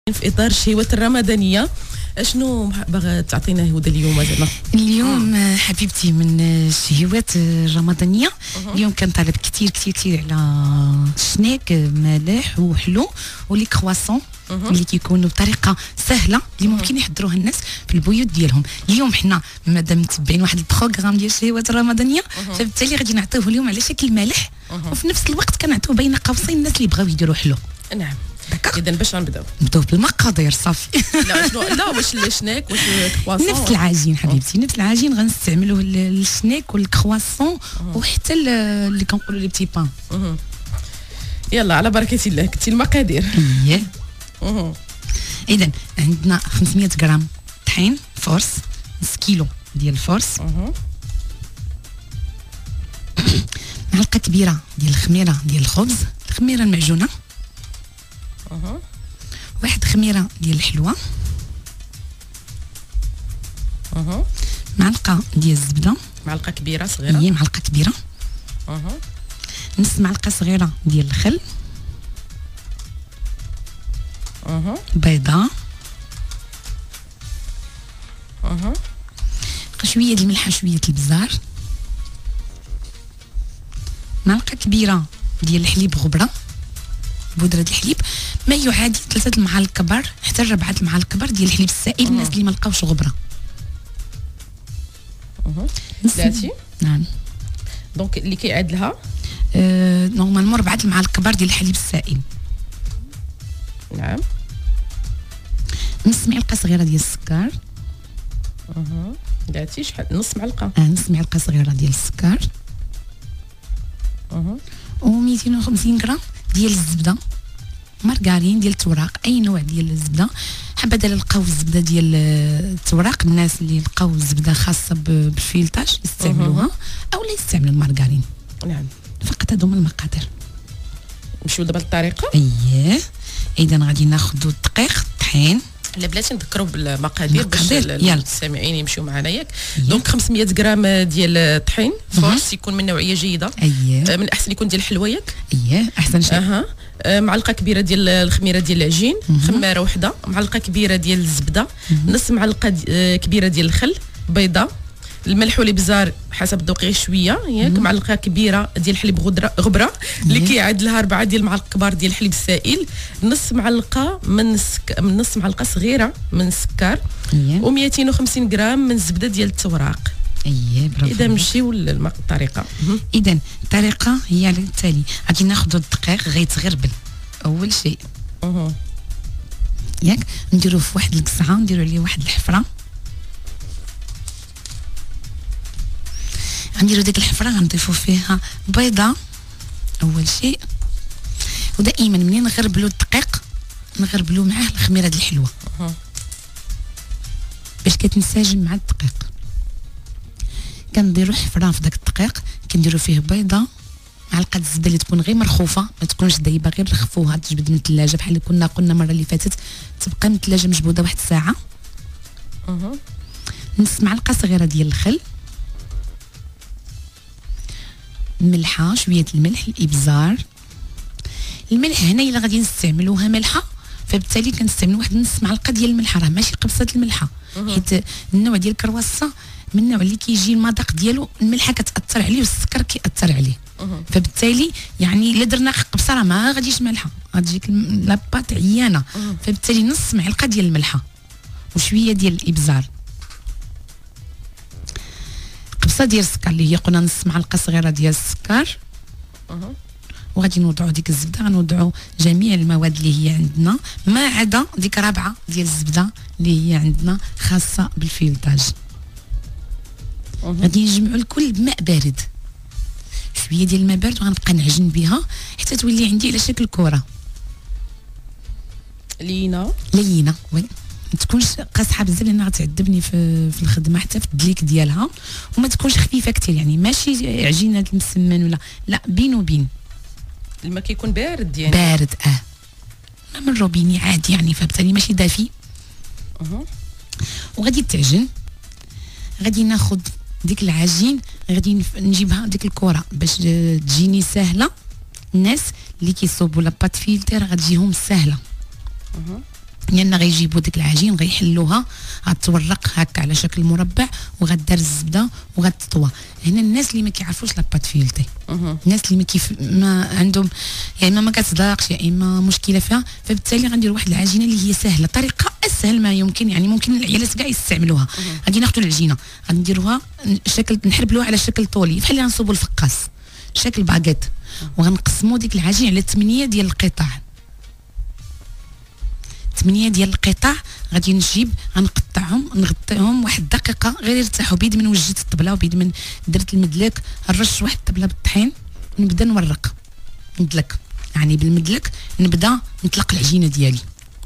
في اطار الشهوات الرمضانيه. شنو باغا تعطينا هدى اليوم زعما؟ اليوم حبيبتي من الشهوات الرمضانيه. اليوم كنطلب كثير كثير كثير على سناك مالح وحلو ولي كرواسون اللي كيكونوا بطريقه سهله اللي ممكن يحضروها الناس في البيوت ديالهم. اليوم حنا مادام متبعين واحد البروغرام ديال الشهوات الرمضانيه، فبالتالي غادي نعطيوه اليوم على شكل مالح، وفي نفس الوقت كنعطيوه بين قوسين الناس اللي بغاو يديروا حلو. نعم. اذا باش غنبداو بالمقادير صافي. لا شنو لا واش الشناك واش الكرواسون؟ نفس العجين حبيبتي، نفس العجين غنستعملوا الشناك والكرواسون وحتى اللي كنقولوا لي بتي بان. يلا على بركه الله. كنتي المقادير؟ اييه. اذا عندنا 500 غرام طحين فورس، نص كيلو ديال الفورس، معلقه كبيره ديال الخميره ديال الخبز، الخميره المعجونه، واحد خميره ديال الحلوه، معلقه ديال الزبده، معلقه كبيره صغيره، هي معلقه كبيره، نص معلقه صغيره ديال الخل، بيضه، شويه ديال الملح، شويه البزار، معلقه كبيره ديال الحليب غبره، بودره الحليب ما يعادل 3 المعالق كبار حتى 4 المعالق كبار ديال الحليب السائل الناس اللي ما لقاوش غبره. ثلاثي. نعم. دونك اللي كيعادلها نورمالمون 4 المعالق كبار ديال الحليب السائل. نعم. نص معلقه صغيره ديال السكر. درتي شحال؟ نص معلقه. نص معلقه صغيره ديال السكر. و 250 غرام ديال الزبده، مارغرين ديال التوراق، اي نوع ديال الزبده. حبذا لقاو الزبده ديال التوراق، الناس اللي لقاو الزبده خاصه بالفيلتاج يستعملوها، او لا يستعملوا المارغرين. نعم. فقط هذو هما المقادير. نمشيو دابا للطريقه. اييه. اذا غادي ناخذوا الدقيق، الطحين. لا بلاتي نذكروا بالمقادير باش المستمعين يمشيو معنا ياك. دونك 500 غرام ديال الطحين فورس، يكون من نوعيه جيده. اييه. من الاحسن يكون ديال الحلوه ياك. اييه احسن شيء. معلقه كبيره ديال الخميره ديال العجين، خماره وحده، معلقه كبيره ديال الزبده، نص معلقه كبيره ديال الخل، بيضه، الملح والابزار حسب الذوق شويه ياك، معلقه كبيره ديال الحليب غبره اللي كيعادلها 4 ديال المعالق كبار ديال الحليب السائل، نص معلقه من نص معلقه صغيره من السكر، و250 غرام من الزبده ديال التوراق. اييه برافو. اذا نمشيو للطريقه. اذا الطريقه هي على التالي: غادي ناخذوا الدقيق غيتغربل اول شيء ياك، نديروه في واحد القصعه، نديروا عليه واحد الحفره، غنديروا ديك الحفره غنضيفوا فيها بيضه اول شيء، ودائما منين نغربلوا الدقيق نغربلوا معاه الخميره ديال الحلوه باش كتنسجم مع الدقيق. كنديروا حفره في داك الدقيق، كنديروا فيه بيضه، معلقه الزبده اللي تكون غير مرخوفه، ما تكونش دايبه، غير رخفوها تجبد من الثلاجه بحال اللي قلنا المره اللي فاتت، تبقى من الثلاجه مجبوده واحد الساعه. نص معلقه صغيره ديال الخل، ملحه، شويه الملح، الابزار. الملح هنا الا غادي نستعملوها ملحه فبالتالي كنستعملوا واحد نص معلقه ديال الملحه، راه ماشي قبصه الملحه، حيت النوع ديال الكرواسون من النوع اللي كيجي المذاق ديالو الملحه كتاثر عليه والسكر كياثر عليه، فبالتالي يعني الا درنا قبصه راه ما غاديش مالحه، غتجيك لاباط عيانه، فبالتالي نص معلقه ديال الملحه وشويه ديال الابزار، قبصه ديال السكر اللي هي قلنا نص معلقه صغيره ديال السكر. وغادي نوضعوا ديك الزبده، غنوضعوا جميع المواد اللي هي عندنا ما عدا ديك 4 ديال الزبده اللي هي عندنا خاصه بالفيلتاج. غادي نجمعوا الكل بماء بارد، شويه ديال الماء بارد، وغنبقى نعجن بها حتى تولي عندي على شكل كره لينه وي، ما تكونش قاصحه بزاف لان غتعذبني في الخدمه حتى في الدليك ديالها، وما تكونش خفيفه كثير، يعني ماشي عجينه المسمن ولا لا، بين وبين. الماء كيكون بارد يعني بارد من روبيني عادي يعني، فبالتالي ماشي دافي. وغادي تعجن، غادي ناخذ ديك العجين، غادي نجيبها ديك الكره باش تجيني سهله. الناس اللي كيصوبوا لاباط فيلتر غتجيهم سهله. لان غيجيبوا ديك العجين غيحلوها، غتورق هكا على شكل مربع وغدار الزبده وغتطوى. هنا الناس اللي ما كيعرفوش لاباط فيلتي، الناس اللي ما عندهم يا اما ما كتصدقش يا اما مشكله فيها، فبالتالي غندير واحد العجينه اللي هي سهله، طريقه اسهل ما يمكن، يعني ممكن العيالات كاع يستعملوها. غادي ناخذوا العجينه غنديروها شكل، نحربلوها على شكل طولي بحال اللي غنصوبوا الفقاس شكل باغيت، وغنقسموا ديك العجين على 8 ديال القطع. 8 ديال القطع غادي نجيب غنقطعهم نغطيهم واحد الدقيقه غير يرتاحوا، بيد من وجدت الطبله وبيد من درت المدلك، نرش واحد الطبله بالطحين ونبدا نورق ندلك، يعني بالمدلك نبدا نطلق العجينه ديالي.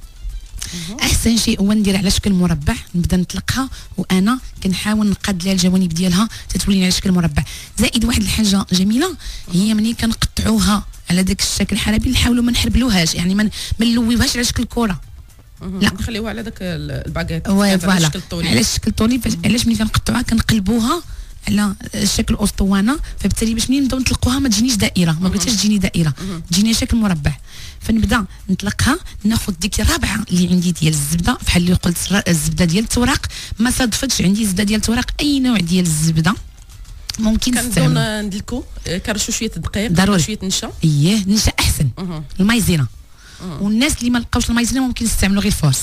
احسن شيء هو ندير على شكل مربع، نبدا نطلقها وانا كنحاول نقاد لها الجوانب ديالها تتولي على شكل مربع. زائد واحد الحاجه جميله هي ملي كنقطعوها على داك الشكل الحرابي نحاولوا ما نحربلوهاش، يعني ما نلويوهاش على شكل كره، لا نخليوها على داك الباغيت على الشكل الطولي. على الشكل الطولي علاش ملي كنقطعوها كنقلبوها على الشكل اسطوانه، فبالتالي باش ملي نبداو نطلقوها ما تجينيش دائره، ما بغيتهاش تجيني دائره، تجيني شكل مربع. فنبدا نطلقها، ناخذ ديك الرابعه اللي عندي ديال الزبده، بحال اللي قلت الزبده ديال التوراق، ما صادفتش عندي زبده ديال التوراق، اي نوع ديال الزبده ممكن نستعمل. كنبداو ندلكو كنرشوا شويه الدقيق ضروري شويه نشا، نشا احسن المايزينا. والناس اللي ما لقاوش المايزينا ممكن يستعملوا غير الفورس.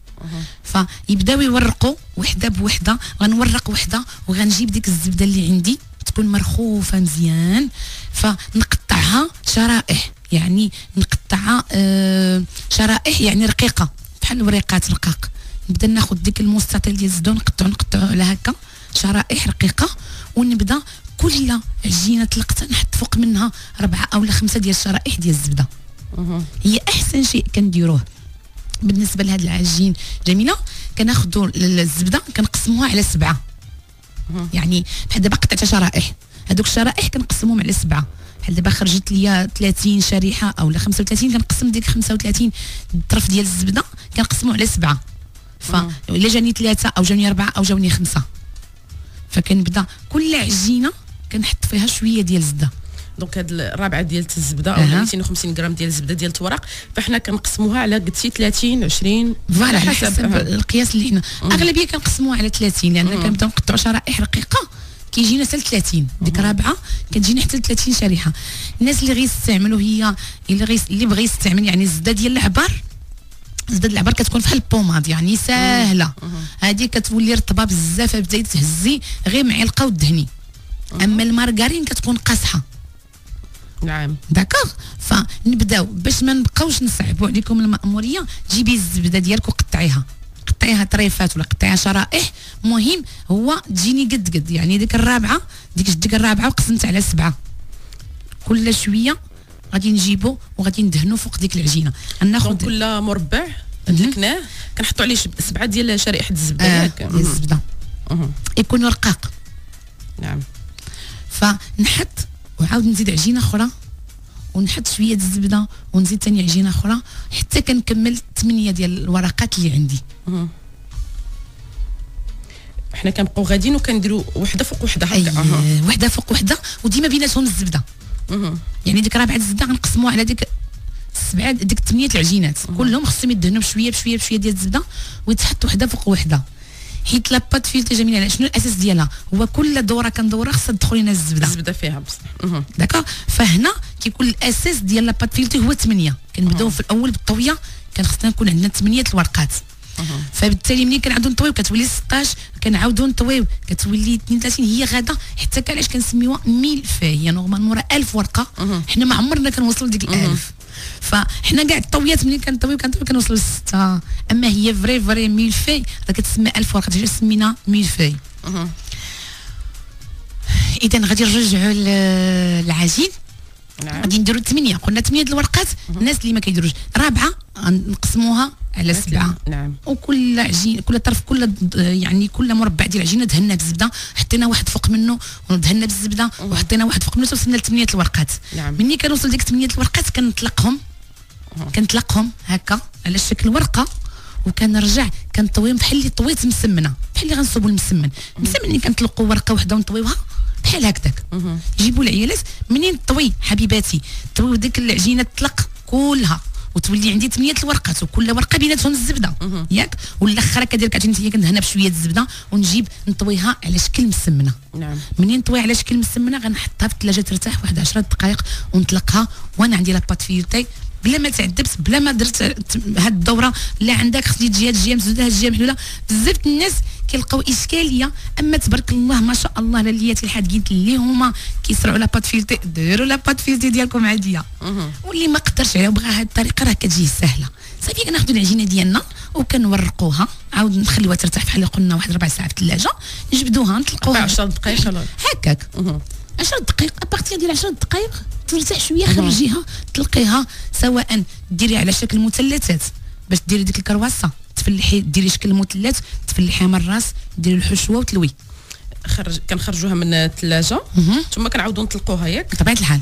فيبداو يورقوا وحده بوحده، غنورق وحده وغنجيب ديك الزبده اللي عندي تكون مرخوفه مزيان، فنقطعها شرائح، يعني نقطعها شرائح يعني رقيقه بحال الوريقات رقاق. نبدا ناخذ ديك المستطيل ديال الزبده نقطعو على هكا شرائح رقيقه، ونبدا كل عجينه طلقتها نحط فوق منها 4 أو 5 ديال الشرائح ديال الزبده. هي احسن شيء كنديروه بالنسبه لهذا العجين جميله. كناخذوا الزبده كنقسموها على 7، يعني بحال دابا قطعتها شرائح، هذوك الشرائح كنقسموهم على 7، بحال دابا خرجت ليا 30 شريحه او 35 كنقسم ديك 35 طرف ديال الزبده كنقسمو على 7. فالا جاني 3 او جاني 4 او جاوني 5، فكنبدا كل عجينه كنحط فيها شويه ديال الزبده. دونك هاد الرابعه ديال الزبده او 250 غرام ديال الزبده ديال التوراق، فاحنا كنقسموها على قلتي 30 20 فوالا على حسب القياس اللي حنا اغلبيه كنقسموها على 30، لان كنبداو نقطعوا شرائح رقيقه كيجينا حتى 30، ديك الرابعه كتجينا حتى 30 شريحه. الناس اللي غيستعملوا هي اللي بغى يستعمل يعني الزبده ديال العبار، زبده العبار كتكون بحال البوماد يعني ساهله، هذه كتولي رطبه بزاف بداي تهزي غير معلقه ودهني. اما المارغرين كتكون قاصحه. نعم داكوغ. فنبداو باش ما نبقاوش نصعبوا عليكم المأموريه، جيبي الزبده ديالك وقطعيها، قطعيها طريفات ولا قطعيها شرائح، المهم هو تجيني قد يعني ديك الرابعه وقسمت على 7، كل شويه غادي نجيبو وغادي ندهنو فوق ديك العجينه. ناخذ كل مربع دلكناه كنحطوا عليه 7 ديال شرائح الزبده ياك ديال الزبده يكون رقاق. نعم. فنحط وعاود نزيد عجينه اخرى ونحط شويه الزبده ونزيد ثاني عجينه اخرى حتى كنكمل 8 ديال الورقات اللي عندي. حنا كنبقاو غاديين وكنديروا وحده فوق وحده هكا. وحده فوق وحده وديما بيناتهم الزبده. يعني ديك رابعه الزبده غنقسموها على ديك 7 ديك 8 العجينات كلهم خصهم يدهنوا بشويه ديال الزبده ويتحط وحده فوق وحده. حيت لاباط فيلتي جميله على شنو الاساس ديالها؟ هو كل دوره كندورها خصها تدخل لنا الزبده فيها بصح. داكا. فهنا كيكون الاساس ديال لاباط فيلتي هو 8. كنبداو في الاول بالطويه، كان خصنا نكون عندنا 8 الورقات. فبالتالي ملي كنعاودو نطويو كتولي 16، كنعاودو نطويو كتولي 32. هي غاده حتى علاش كنسميوها 1000 هي نورمالمون راه 1000 ورقه. حنا ما عمرنا كنوصلوا لديك 1000. فحنا كاع الطويات ملي كنطويو كنوصلوا ل6. اما هي فري 1000 راه كتسمى 1000 ورقه، علاش سمينا 1000. اذا غادي نرجعوا العجين. نعم. غادي نديروا 8، قلنا 8 د الورقات. الناس اللي ما كيديروش رابعه نقسموها على 7. نعم. وكل عجين كل طرف يعني كل مربع ديال العجينه دهنا بالزبده، حطينا واحد فوق منه ودهنا بالزبده وحطينا واحد فوق منه وصلنا ل 8 الورقات. نعم. مني كنوصل ديك 8 الورقات كنطلقهم هكا على شكل ورقه، وكنرجع كنطويهم بحال اللي طويت مسمنه، بحال اللي غنصوبوا المسمن. ملي كنطلقوا ورقه واحده ونطويوها بحال هكذاك. يجيبوا العيالات منين طوي حبيباتي طويو ديك العجينه تطلق كلها وتولي عندي 8 الورقات وكل ورقه بيناتهم الزبده ياك. والاخر كدير كتجي كندهنها بشويه الزبده ونجيب نطويها على شكل مسمنه. نعم. منين نطويها على شكل مسمنه غنحطها في الثلاجه ترتاح واحد 10 دقائق ونطلقها. وانا عندي لاباط فيوتي بلا ما تعذبت بلا ما درت هاد الدوره لا عندك خصني تجي مسدوده تجي محلوله. بزاف الناس كيلقاو اشكاليه، اما تبارك الله ما شاء الله لليات الحاد قلت لي هما كيسرعوا لاباط فيلتي ديروا لاباط فيلتي ديالكم عاديه. واللي ما قدرش عليها وبغى هاد الطريقه راه كتجي سهله. صافي كناخذوا العجينه ديالنا وكنورقوها عاود نخليوها ترتاح بحال اللي قلنا واحد 4 ساعات في الثلاجه، نجبدوها نطلقوها 10 دقائق هكاك. 10 دقائق ابارتيغ ديال 10 دقائق ترتاح شويه خرجيها تلقيها، سواء ديريها على شكل مثلثات باش ديري ديك الكرواسه تفلحي ديري شكل مثلث تفلحيها من الراس ديري الحشوه وتلوي. كنخرجوها من الثلاجه ثم كنعاودوا نطلقوها ياك بطبيعه الحال.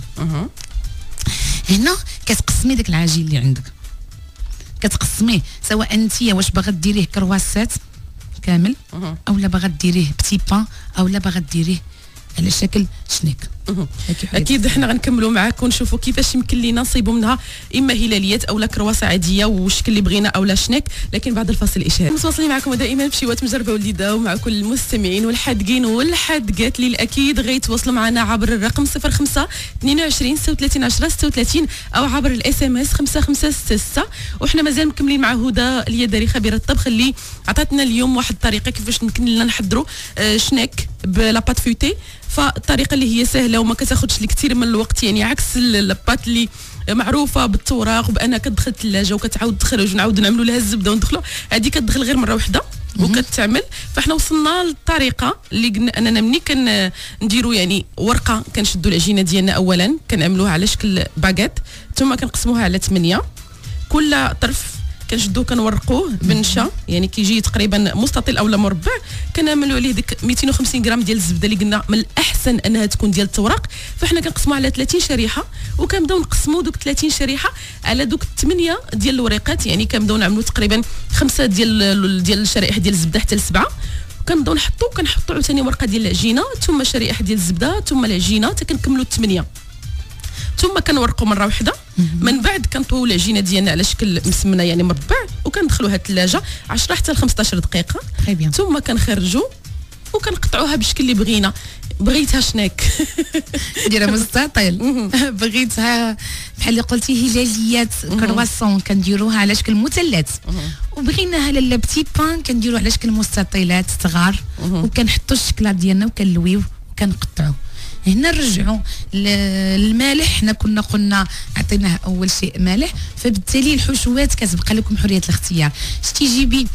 هنا كتقسمي داك العجين اللي عندك كتقسميه، سواء انت واش باغا ديريه كرواسات كامل اولا باغا ديريه بتي بان اولا باغا ديريه على شكل شنيك. اكيد حنا غنكملوا معاك ونشوفوا كيفاش يمكن لينا نصيبوا منها اما هلاليات اولا كرواسه عاديه والشكل اللي بغينا اولا شنيك، لكن بعد الفاصل الاشهاري. متواصلين معكم دائما بشيوات مجربه وليده ومع كل المستمعين والحادقين والحادقات اللي اكيد غيتواصلوا معنا عبر الرقم 05 22 36 10 36 او عبر الاس ام اس 5566. وحنا مازال مكملين مع هدى اليداري خبيره الطبخ اللي عطاتنا اليوم واحد الطريقه كيفاش يمكن لنا نحضروا شنيك بلاباط فيوتي. فالطريقه اللي هي سهله وما كتاخذش لي كثير من الوقت، يعني عكس اللاباط اللي معروفه بالتوراق وبانها كتدخل الثلاجه وكتعاود تخرج ونعاودوا نعملوا لها الزبده وندخلوا، هذه كتدخل غير مره واحده وكتعمل. فاحنا وصلنا للطريقه اللي قلنا اننا ملي كنديروا يعني ورقه كنشدوا العجينه ديالنا اولا كنعملوها على شكل باغيت ثم كنقسموها على 8 كل طرف كنشدوه كنورقوه بنشا يعني كيجي تقريبا مستطيل اولا مربع. كنعملوا عليه ديك 250 غرام ديال الزبده اللي قلنا من الاحسن انها تكون ديال التوراق. فاحنا كنقسموها على 30 شريحه وكنبداو نقسموا دوك 30 شريحه على دوك 8 ديال الوريقات، يعني كنبداو نعملوا تقريبا 5 ديال الشرائح ديال الزبده حتى ل7. كنبداو كنحطوا عاوتاني ورقه ديال العجينه ثم شريحه ديال الزبده ثم العجينه حتى كنكملوا 8 ثم كنورقوا مره واحده. من بعد كنطويو العجينه ديالنا على شكل مسمنه يعني مربع وكندخلوها الثلاجه 10 حتى ل 15 دقيقه ثم كنخرجوا وكنقطعوها بالشكل اللي بغينا. بغيتها شنيك ديرها مستطيل بغيتها بحال اللي قلتي هلاليات كرواسون كنديروها على شكل مثلث، وبغيناها لالا بتي بان كنديروها على شكل مستطيلات صغار وكنحطوا الشكلاط ديالنا وكنلويو وكنقطعوا. هنا نرجعوا المالح، حنا كنا قلنا عطيناه اول شيء مالح، فبالتالي الحشوات كتبقى لكم حريه الاختيار. شتي جيبي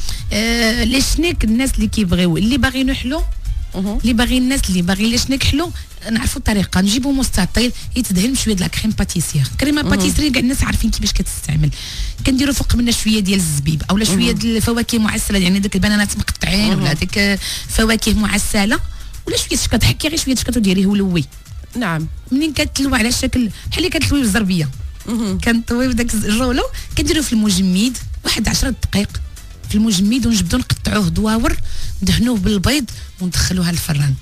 لاشنيك الناس اللي كيبغيو اللي باغينو حلو اللي باغي الناس اللي باغي لاشنيك حلو نعرفوا الطريقه. نجيبوا مستطيل يتدهن بشويه د لا كريم باتيسير. كريمه باتيسير كاع الناس عارفين كيفاش كتستعمل. كنديروا فوق منها شويه ديال الزبيب اولا شويه ديال الفواكه معسله، يعني داك البنانات مقطعين ولا ديك فواكه معسله ولا شويه شكاط، حكي غير شويه شكاط وديريه ولوي. نعم. منين كتلوى على الشكل بحال اللي كتلوي بالزربيه كنطوي بداك الرولو كنديروا في المجمد واحد 10 دقائق في المجمد ونجبدو نقطعوه دواور ندهنوه بالبيض وندخلوها للفران.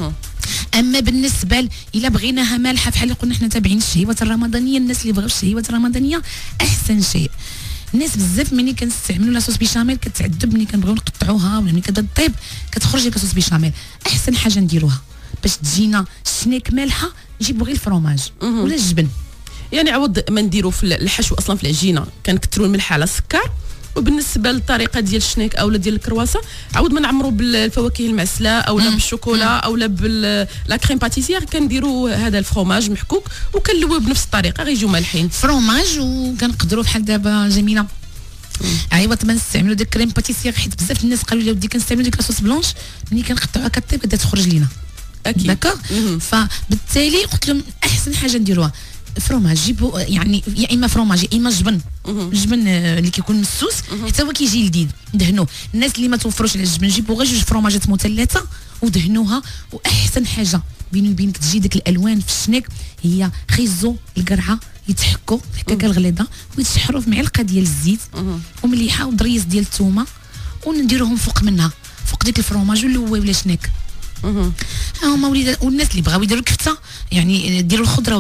اما بالنسبه الى بغيناها مالحه بحال اللي قلنا حنا تابعين الشهيوات الرمضانيه، الناس اللي بغاو الشهيوات الرمضانيه احسن شيء. الناس بزاف ملي كنستعملوا لاصوص بيشاميل كتعذب ملي كنبغيو نقطعوها ولا ملي كتبدا طيب كتخرج لك لاصوص بيشاميل. احسن حاجه نديروها باش تجينا شنيك مالحه نجيبوا غير الفرomاج ولا الجبن، يعني عوض ما نديروا في الحشو اصلا في العجينه كنكثروا الملح على السكر. وبالنسبه للطريقه ديال الشنيك اولا ديال الكرواسه عاود ما نعمروا بالفواكه المعسله اولا بالشوكولا اولا لا كريم باتيسير كنديروا هذا الفرomاج محكوك وكنلويو بنفس الطريقه غيجيو مالحين فرomاج. وكنقدروا بحال دابا جميله عيوات ما نستعملوا ديك كريم باتيسير حيت بزاف الناس قالوا لي ودي كنستعملوا ديك لاصوص بلونش ملي كنقطعوها كطيب كتبدا تخرج لينا اكيد داكوغ. فبالتالي قلت لهم احسن حاجه نديروها فرomاج. جيبوا يعني يا اما فرomاج يا اما جبن. الجبن اللي كيكون مسوس حتى هو كيجي لذيذ ندهنوه. الناس اللي ما توفروش على الجبن جيبوا غير جوج فرomاجات مثلثه ودهنوها. واحسن حاجه بيني وبينك تجي ديك الالوان في الشنيك هي خيزو القرعه يتحكوا هكاك الغليظه ويتشحروا في معلقه ديال الزيت ومليحه ودريس ديال الثومه ونديروهم فوق منها فوق ديك الفرomاج ونلويو ولا شنيك. هما وليدات والناس اللي بغاو يديروا الكفته يعني ديروا الخضره ورمي فوق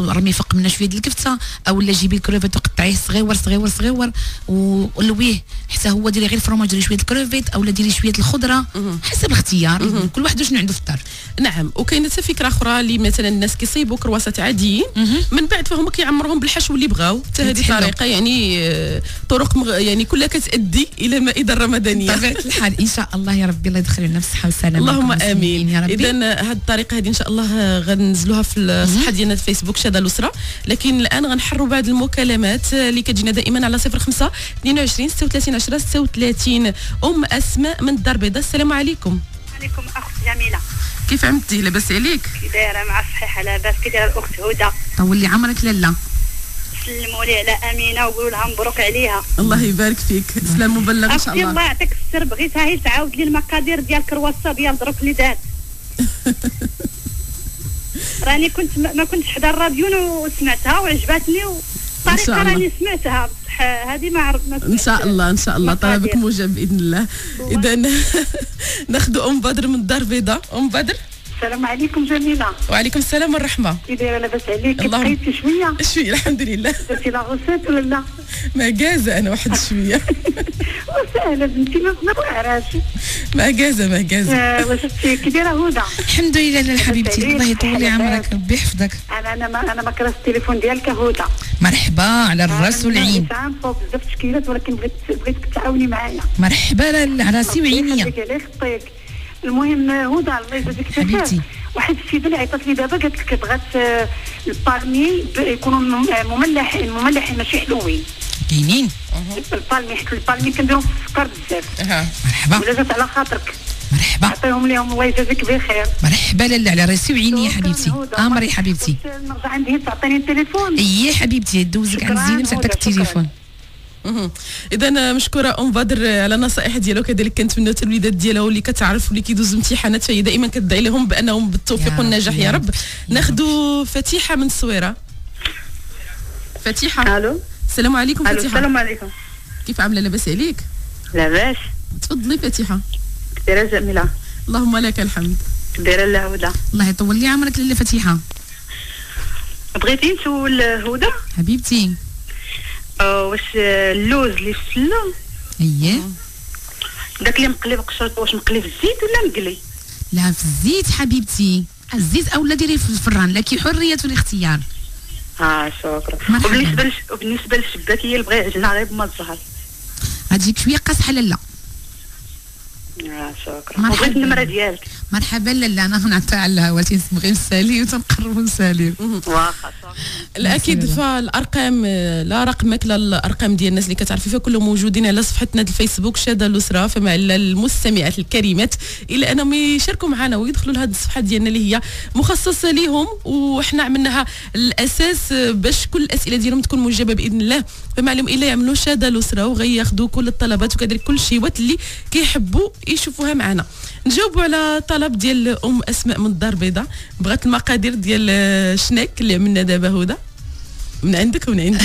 قمنا شويه ديال الكفته، او لا جيبي الكروفيت وقطعيه صغيور صغيور صغيور ولويه حتى هو ديري غير الفرماج، ديري شويه الكروفيت او لا ديري شويه الخضره حسب الاختيار. كل واحد شنو عنده في الدار. نعم. وكاينه حتى فكره اخرى اللي مثلا الناس كيصيبوا كرواسات عاديين من بعد فهم كيعمروهم بالحشو اللي بغاو، حتى هذه طريقه يعني طرق يعني كلها كتادي الى مائده رمضانيه بطبيعه الحال. ان شاء الله يا ربي الله يدخل لنا بالصحه والسلامه. اللهم امين يا ربي. اذا هذه الطريقه هذه ان شاء الله غنزلوها في الصفحه ديالنا في فيسبوك شاده الاسره. لكن الان غنحروا بعض المكالمات اللي كتجينا دائما على 05 22 36 10 36. اسماء من الدار البيضاء، السلام عليكم. عليكم اخت جميله، كيف عملتي؟ لاباس عليك؟ كي دايره؟ مع الصحيحه لاباس. كي دايره الاخت هدى؟ طول لي عمرك لاله. سلموا لي على امينه وقولوا لها مبروك عليها. الله يبارك فيك، سلام مبلغ ان شاء الله. الله يعطيك السر، بغيتها هي تعاود لي المقادير ديال الكرواسه ديال دروك اللي دات. راني كنت ما كنتش حدا الراديو وسمعتها وعجبتني، والطريقه راني سمعتها بصح هذه ما عرفت. ان شاء الله ان شاء الله طلبك مجاب باذن الله. اذا ناخذ ام بدر من الدار البيضاء. ام بدر، السلام عليكم جميله. وعليكم السلام والرحمه. كي دايره؟ لاباس عليك؟ بقيتي شويه الحمد لله. درتي لا غوسيت ولا لا؟ ما جازه انا واحد شويه. وسهله بنتي ما بعرفش. ما جازه واش كي دايره هدى؟ الحمد لله حبيبتي، الله يطول لي عمرك ربي يحفظك. انا ما كرهت التليفون ديالك هدى. مرحبا على الراس والعين. فوق بزاف التشكيلات ولكن بغيتك تعاوني معايا. مرحبا على راسي وعينيا. المهم هدى الله يجازيك خير، واحد السيده اللي عيطت لي دابا قالت لك بغات البالمي يكونوا مملحين ماشي حلوين. كاينين البالمي كنديرهم في السكر بزاف. مرحبا. ولا جات على خاطرك. مرحبا. عطيهم لهم الله يجازيك بخير. مرحبا لاله على راسي وعيني يا حبيبتي. امري حبيبتي. نرجع عندي تعطيني التليفون. اي حبيبتي دوزك عند زينب تعطيك التليفون. اذا مشكوره ام بدر على النصائح ديالها، وكذلك كنتمنى الوليدات ديالها واللي كتعرف واللي كيدوزوا امتحانات فهي دائما كتدعي لهم بانهم بالتوفيق والنجاح يا رب. ناخذوا فتيحه من الصويره. فتيحه. الو السلام عليكم. فتيحه السلام عليكم. كيف عامله؟ لاباس عليك؟ لاباس. تفضلي فتيحه. دايره جميله؟ اللهم لك الحمد. دايره الهدى؟ الله يطول لي عمرك لاله فتيحه. بغيتي نسول هدى حبيبتي واش اللوز اللي في السله اييه داك اللي مقلي بقشرته واش مقلي في الزيت ولا مقلي؟ لا في الزيت حبيبتي، الزيت اولا ديريه في الفران، لك حريه الاختيار. شكرا. وبالنسبه للشباكيه اللي بغا يعجنها غير بما الزهر غتجيك شويه قاصحه لاله. شكرا. بغيت النمره ديالك. مرحبا لاله، انا غنعطيها على الهوا تنبغي نسالي وتنقربوا نساليو. واخا الاكيد فالارقام لا رقمك لا الارقام ديال الناس اللي كتعرفي فيها كلهم موجودين على صفحتنا الفيسبوك شاده الاسره، فمع المستمعات الكريمات الى انهم يشاركوا معنا ويدخلوا لهذه الصفحه ديالنا اللي هي مخصصه لهم، وحنا عملناها الاساس باش كل الاسئله ديالهم تكون مجابه باذن الله. فما عليهم الا يعملوا شاده الاسره وغياخذوا كل الطلبات وكذلك كل الشيوات اللي كيحبوا يشوفوها معنا. نجاوبوا على طلب ديال اسماء من الدار البيضاء، بغات المقادير ديال الشناك اللي عملنا دابا هدى من عندك ومن عندي.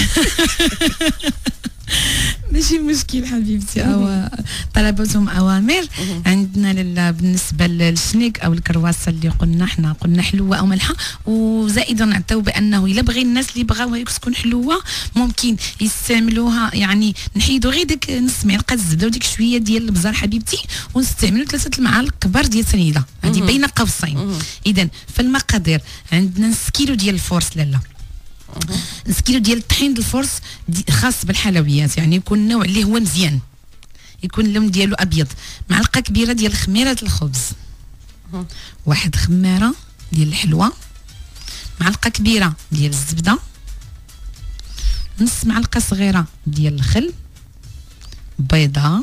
ماشي مشكل حبيبتي، او طلباتهم اوامر. عندنا بالنسبه للشنيك او الكرواسه اللي قلنا حلوه او ملحه، وزائدا نعطيو بانه الا بغي الناس اللي بغاوها تكون حلوه ممكن يستعملوها، يعني نحيدوا غير ديك نص معلقه الزبده وديك شويه ديال البزار حبيبتي، ونستعملوا 3 المعالق كبار ديال سنيده، هذه بين قوسين. اذا فالمقادير عندنا نص كيلو ديال الفورس لاله، نص كيلو ديال الطحين ديال الفرص خاص بالحلويات، يعني يكون النوع اللي هو مزيان، يكون اللون ديالو ابيض. معلقه كبيره ديال خميره الخبز، واحد خماره ديال الحلوه، معلقه كبيره ديال الزبده، نص معلقه صغيره ديال الخل، بيضه،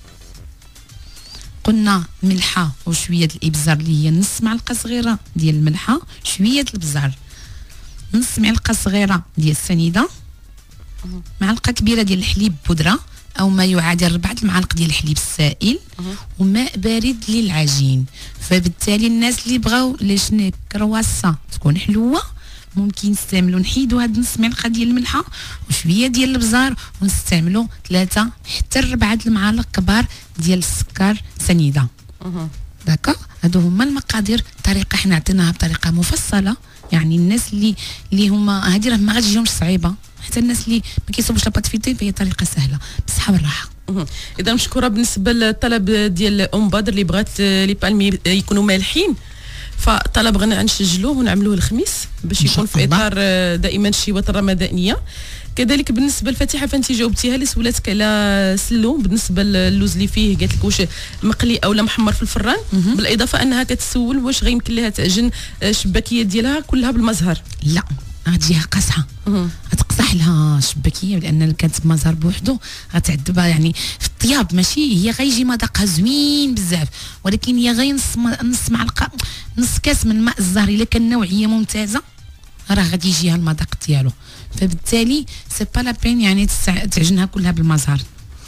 قلنا ملحه وشويه الابزار اللي هي نص معلقه صغيره ديال الملحه، شويه البزار، نص معلقه صغيره ديال السنيده، معلقه كبيره ديال الحليب بودره او ما يعادل 4 المعالق ديال الحليب السائل، وماء بارد للعجين. فبالتالي الناس اللي بغاو لشنو كرواسه تكون حلوه ممكن نستعملوا نحيدوا هاد نص معلقه ديال الملحه وشويه ديال البزار، ونستعملوا 3 حتى 4 المعالق كبار ديال السكر سنيده. داكوغ هادو هما المقادير. طريقه حنا عطيناها بطريقه مفصله، يعني الناس اللي هما هذه راه ما غادي يجيهمش صعيبه، حتى الناس اللي ما كيصوبوش لاباط فيتي فهي طريقه سهله بالصحه والراحه. اذا مشكوره. بالنسبه للطلب ديال ام بدر اللي بغات لي بالمي يكونوا مالحين، فطلب غنى نسجلوه ونعملوه الخميس باش يكون في اطار دائما الشيوات الرمضانيه. كذلك بالنسبه للفاتحه فانت جاوبتيها اللي سولاتك على سلو، بالنسبه للوز اللي فيه قالت لك واش مقلي او لا محمر في الفران، بالاضافه انها كتسول واش غيمكن لها تعجن الشباكيه ديالها كلها بالمزهر. لا غتجيها قاصحه، غتقصح لها الشباكيه، لان كانت بمزهر بوحدو غتعذبها يعني في الطياب. ماشي هي غيجي مذاقها زوين بزاف، ولكن هي غير نص معلقه نص كاس من الماء الزهر الا كان نوعيه ممتازه راه غادي يجيها المذاق ديالو. فبالتالي سي با لا بين يعني تعجنها كلها بالمزهر.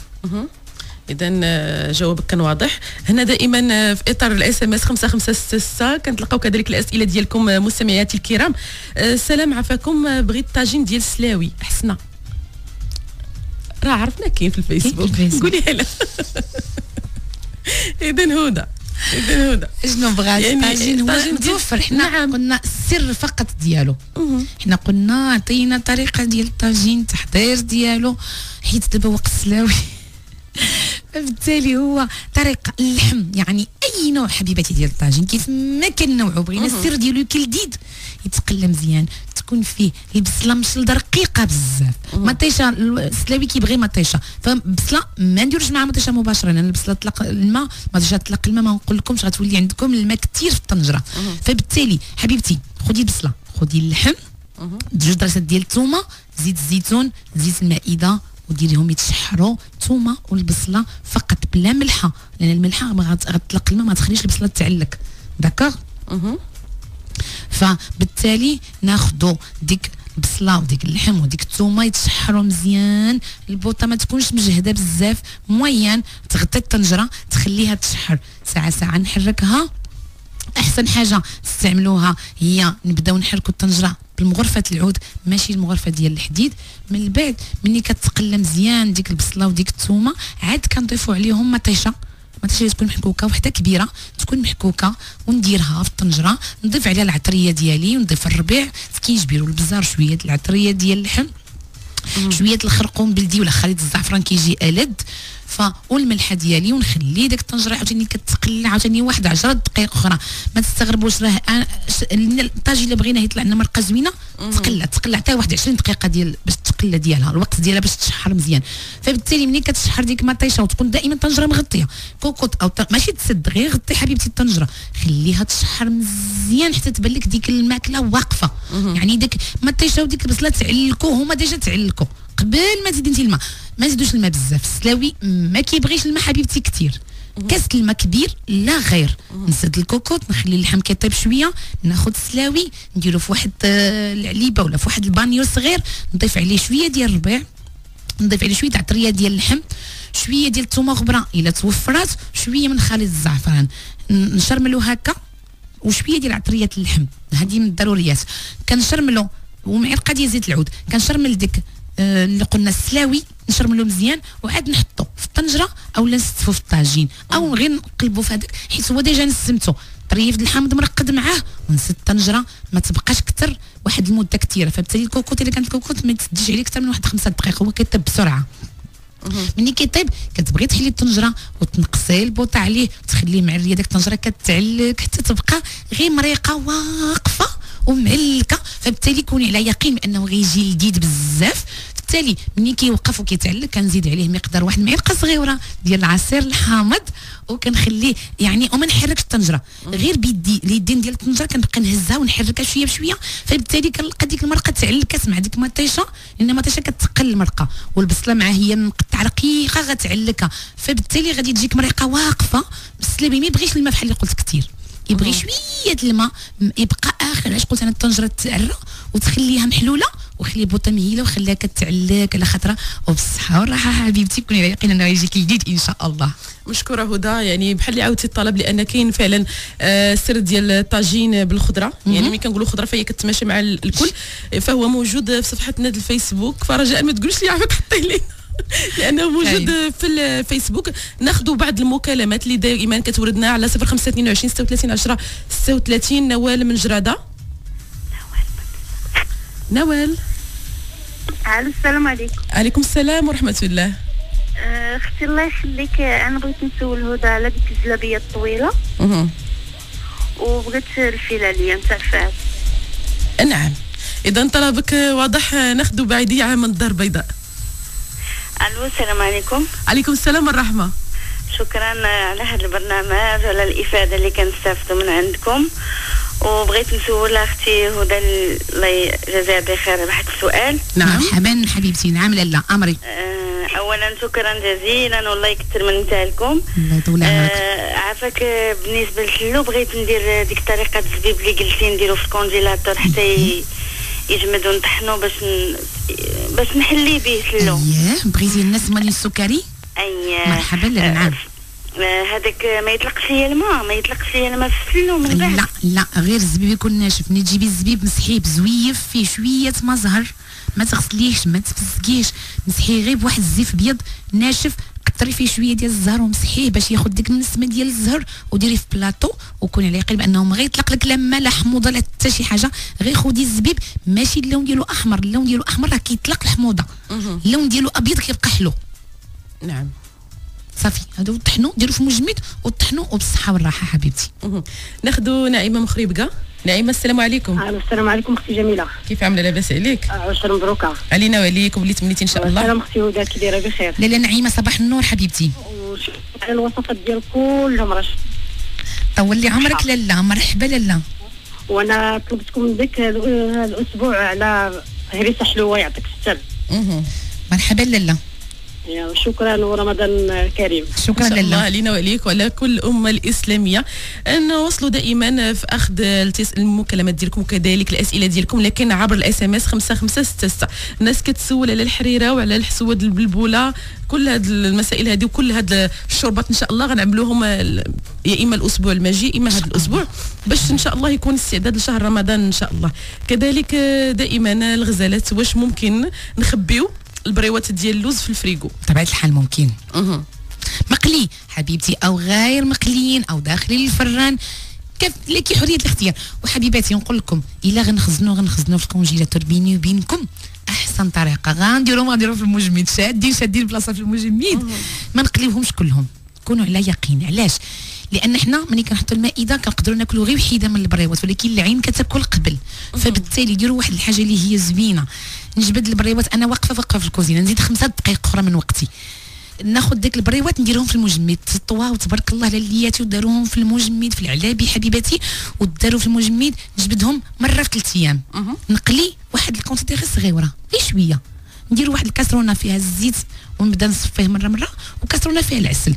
اذا جوابك كان واضح. هنا دائما في اطار الاس ام اس 5566 كنتلقاو كذلك الاسئله ديالكم مستمعاتي الكرام. سلام عفاكم، بغيت طاجين ديال السلاوي حسنا، راه عرفنا كاين في الفيسبوك، قوليها لنا. اذا هدى شنو بغات طاجين متوفر. حنا قلنا السر فقط ديالو، حنا قلنا عطينا طريقه ديال الطاجين، التحضير ديالو، حيت دابا وقت السلاوي. فبالتالي هو طريقه اللحم، يعني اي نوع حبيباتي ديال الطاجين كيف ما كان نوعه، بغينا السر ديالو يكون لذيذ، يتقلى مزيان، تكون فيه البصله مشلده رقيقه بزاف. مطيشه السلاوي كيبغي مطيشه، فالبصله ما نديروش معها مطيشه مباشره، لان البصله تطلق الماء، مطيشه تطلق الماء ما نقول لكمش غتولي عندكم الماء كثير في الطنجره. فبالتالي حبيبتي خدي البصله، خدي اللحم، 2 دراسات ديال الثومه، زيت الزيتون، زيت المائده، وديريهم يتشحروا الثومه والبصله فقط بلا ملحه، لان الملحه غتطلق الماء ما تخليش البصله تعلق. داكوغ. فبالتالي ناخذوا ديك البصله وديك اللحم وديك الثومه يتشحروا مزيان، البوطه ما تكونش مجهده بزاف، موين، تغطي الطنجره تخليها تشحر ساعه نحركها. احسن حاجه نستعملوها هي نبداو نحركوا الطنجره بالمغرفه العود، ماشي المغرفه ديال الحديد. من بعد ملي كتقلى مزيان ديك البصله وديك الثومه، عاد كنضيفوا عليهم مطيشه تكون محكوكه، وحده كبيره تكون محكوكه، ونديرها في الطنجره، نضيف عليها العطريه ديالي، ونضيف الربيع في كيجبير والبزار، شويه العطريه ديال اللحم، شويه الخرقوم بلدي ولا خليط الزعفران كيجي ألذ، والملحه ديالي، ونخلي داك الطنجره عاوتاني كتقلى عاوتاني 10 دقائق اخرى. ما تستغربوش، راه الطاجين اللي بغيناه يطلع لنا مرقه زوينه تقلى حتى 21 دقيقه ديال باش تقلى ديالها، الوقت ديالها باش تشحر مزيان. فبالتالي ملي كتشحر ديك مطيشه وتكون دائما الطنجره مغطيه كوكوط او ماشي تسد، غير غطي حبيبتي الطنجره، خليها تشحر مزيان حتى تبان لك ديك الماكله واقفه. يعني ديك مطيشه وديك البصله تعلكوا، هما ديجا تعلكوا قبل ما تزيدي انت الماء. ما نزيدوش الماء بزاف، السلاوي ما كيبغيش الماء حبيبتي كثير، كاس الماء كبير لا غير. نسد الكوكوط، نخلي اللحم كيطيب شويه، ناخذ السلاوي نديرو في واحد العليبه ولا في واحد البانيو صغير، نضيف عليه شويه ديال الربيع، نضيف عليه شويه عطريه ديال اللحم، شويه ديال الثومه غبره الا توفرات، شويه من خليط الزعفران، نشرملو هكا، وشويه ديال عطريه اللحم، هذه من الضروريات. كنشرملو ومعلقه ديال زيت العود، كنشرمل ديك اللي قلنا السلاوي، نشرملو مزيان، وعاد نحطو في الطنجره او نستفو في الطاجين، او غير نقلبو في هذاك، حيت هو ديجا نسمتو طريف الحامض مرقد معاه، ونسد الطنجره ما تبقاش كثر واحد المده كثيره. فبالتالي الكوكوط الا كانت الكوكوط ما تسديش عليه اكثر من واحد 5 دقائق، هو كيطيب بسرعه. ملي كيطيب كتبغي تحلي الطنجره وتنقصي البوطه عليه، تخليه معريه ديك الطنجره كتعلك حتى تبقى غير مريقه واقفه ومعلكه. فبالتالي كوني على يقين بانه غيجي لذيذ بزاف. بالتالي ملي كيوقف وكيتعلق كنزيد عليه مقدار واحد المعلقه صغيره ديال العصير الحامض، وكنخليه يعني وما نحركش الطنجره، غير بيدي اليدين ديال الطنجره كنبقى نهزها ونحركها شويه بشويه. فبالتالي كنلقى ديك المرقه تعلكات مع ديك المطيشه، لان المطيشه كتقل المرقه، والبصله معها هي مقطعه رقيقه غتعلكها. فبالتالي غادي تجيك مريقه واقفه. السلابي ما يبغيش الماء بحال اللي قلت كثير، يبغي شويه الماء، يبقى اخر علاش قلت انا الطنجره تعرى وتخليها محلوله، وخلي بوطه مهيله وخليها كتعلك على خاطرها. وبالصحه والراحه حبيبتي، كوني على يقين انه يجيك جديد ان شاء الله. مشكوره هدى، يعني بحال اللي عاودتي الطلب، لان كاين فعلا سر ديال الطاجين بالخضره، يعني ملي كنقولوا خضره فهي كتماشى مع الكل، فهو موجود في صفحتنا ديال الفيسبوك، فرجاء ما تقولش لي عافاك حطيه لي. لانه موجود في الفيسبوك. ناخذوا بعض المكالمات اللي دائما كتوردنا على 0522 36 10 36. نوال من جراده. نوال. السلام عليكم. عليكم السلام ورحمه الله. اختي الله يخليك، انا بغيت نسول هدى على ديك الجلابيه الطويله وبغيت الفلاليه نتاع الفاس. نعم، اذا طلبك واضح. ناخذ بعيديه من الدار البيضاء. الو السلام عليكم. عليكم السلام والرحمه. شكرا على هذا البرنامج وعلى الافاده اللي كنستافدوا من عندكم. وبغيت نسول اختي هدى الله يجزاها بخير واحد السؤال. نعم مرحبا حبيبتي. نعم لاله امري. اولا شكرا جزيلا والله يكثر من نتاعكم. الله يطول عمرك. عافاك. بالنسبه للحلو بغيت ندير ديك طريقه الزبيب اللي قلتي نديرو في الكونجيلاتور حتى يجمد ونطحنو باش نحلي به الحلو. بغيتي الناس مالين السكري؟ مرحبا. نعم. هذاك ما يطلقش ليا الماء، ما يطلقش ليا الماء في السلو من بعد. لا غير الزبيب يكون ناشف. ملي تجيبي الزبيب مسحيه بزويف فيه شويه ما زهر، ما تغسليهش ما تفسكيش، مسحيه غير بواحد الزيف ابيض ناشف، كثري فيه شويه ديال الزهر ومسحيه باش ياخذ ديك النسمه ديال الزهر وديريه في بلاطو وكوني على يقين بانه ما غيطلق لك لا ما لا حموضه لا حتى شي حاجه. غير خدي الزبيب ماشي اللون ديالو احمر، اللون ديالو احمر راه كيطلق الحموضه، اللون ديالو ابيض كيبقى حلو. نعم صافي هادو طحنوا ديروا في مجمد وطحنوا وبالصحه والراحه حبيبتي. ناخذوا نعيمه مخربقه. نعيمه السلام عليكم. السلام عليكم اختي جميله. كيف عامله؟ لاباس عليك؟ عشر مبروكه علينا وعليك وليت تمنيتي ان شاء الله. السلام اختي هدى كي دايره بخير؟ لاله نعيمه صباح النور حبيبتي. وشكرا على الوصفات ديال كلهم. طول لي عمرك لاله. مرحبا لاله. وانا طلبتكم ديك هذا الاسبوع على هريسه حلوه يعطيك السر. مرحبا لاله. شكرا ورمضان كريم. شكرا لله. لله علينا وعليك وعلى كل الامه الاسلاميه. نوصلوا دائما في اخذ المكالمات ديالكم وكذلك الاسئله ديالكم، لكن عبر الاس ام اس 5566. الناس كتسول على الحريره وعلى الحسود البلبوله، كل هذه المسائل هذه وكل هذه الشربات ان شاء الله غنعملوهم يا اما الاسبوع المجيء اما هذا الاسبوع باش ان شاء الله يكون استعداد لشهر رمضان ان شاء الله. كذلك دائما الغزالات، واش ممكن نخبيو البريوات ديال اللوز في الفريغو؟ بطبيعه الحال ممكن. مقلي حبيبتي او غير مقليين او داخلين الفران، كيف لك حريه الاختيار. وحبيباتي نقول لكم الا غنخزنوا في الكونجيلاتور بيني وبينكم احسن طريقه غنديروا في المجمد، شادين بلاصه في المجمد، ما نقليوهمش كلهم. كونوا على يقين. علاش؟ لان حنا ملي كنحطوا المائده كنقدروا ناكلوا غير وحيده من البريوات، ولكن العين كتاكل قبل. فبالتالي ديروا واحد الحاجه اللي هي زوينه. نجبد البريوات انا واقفه في الكوزينه، نزيد 5 دقائق اخرى من وقتي، ناخذ ديك البريوات نديرهم في المجمد، تطوا وتبارك الله للياتي وداروهم في المجمد في العلابي حبيباتي وداروا في المجمد. نجبدهم مره في 3 ايام. نقلي واحد الكونتيتي غير صغيره غير شويه، ندير واحد الكاسرونه فيها الزيت ونبدا نصفيه مره وكاسرونه فيها العسل.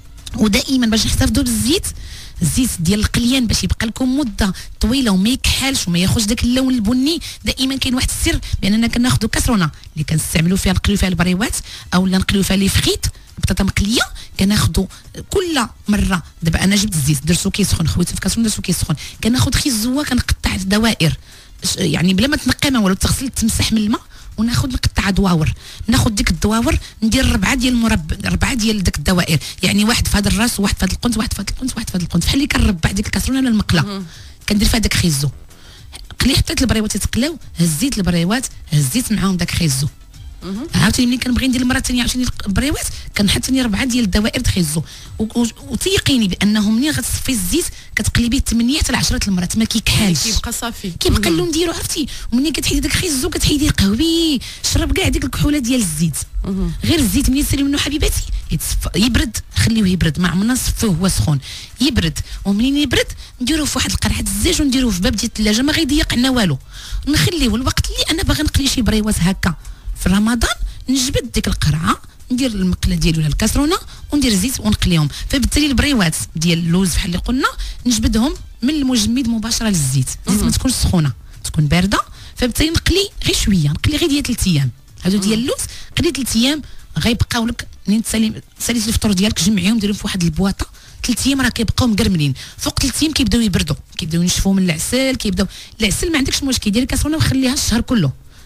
ودائما باش نحتفظوا بالزيت، الزيت ديال القليان باش يبقى لكم مده طويله وما يكحلش وما ياخذش داك اللون البني. دائما كاين واحد السر باننا كناخذوا كاسرونه اللي كنستعملوا فيها نقليو فيها البريوات او لا نقليو فيها لي فخيت بطاطا مقليه، كناخذوا كل مره. دابا انا جبت الزيت درتو كيسخن خويته في كاسرونه درتو كيسخن، كناخذ خيزوه كنقطع دوائر يعني بلا ما تنقي ما والو، تغسل تمسح من الماء وناخذ نقطع دواور. ناخذ ديك الدواور ندير 4 ديال المربع، 4 ديال داك الدوائر، يعني واحد في هذا الراس وواحد في هذا القنت وواحد في هذا القنت وواحد في هذا القنت، بحال اللي كنربع ديك الكاسرونه ولا المقله. كندير فيها داك خيزو قلي حطيت البريوات يتقلاو، هزيت البريوات هزيت معاهم داك خيزو. عاوتاني ملي كنبغي ندير المره الثانيه عاوتاني البريوات كنحط ثاني 4 ديال الدوائر تخيزو، وتيقيني بانه ملي غتصفي الزيت كتقلبيه 8 حتى 10 المرات ما كيكحالش، كيبقى صافي، كيبقى اللون ديالو عرفتي. وملي كتحيدي داك خيزو كتحيديه قهوي، شرب كاع ديك الكحوله ديال الزيت. غير الزيت ملي تسالي منه حبيباتي يبرد، خليوه يبرد، ما عمرنا نصفوه هو سخون، يبرد. ومنين يبرد نديروه في واحد القرعه الزاج ونديروه في باب ديال الثلاجه ما غيضيق لنا والو. نخليوه الوقت اللي انا باغي نقلي شي بريوات هكا في رمضان، نجبد ديك القرعه ندير المقله ديالي ولا الكاسرونه وندير الزيت ونقليهم. فبالتالي البريوات ديال اللوز بحال اللي قلنا نجبدهم من المجمد مباشره للزيت، الزيت ما تكونش سخونه تكون بارده. فبالتالي نقلي غير شويه، نقلي غير ديال 3 ايام هادو ديال اللوز، قلي 3 ايام غيبقاو لك. منين تسالي الفطور ديالك جمعيهم ديرهم في واحد البواطه 3 ايام راه كيبقاو مقرملين. فوق 3 ايام كيبداو يبردوا، كيبداو ينشفوا من العسل، كيبداو العسل ما عندكش مشكل، ديري كاسرونه وخليها الشهر كله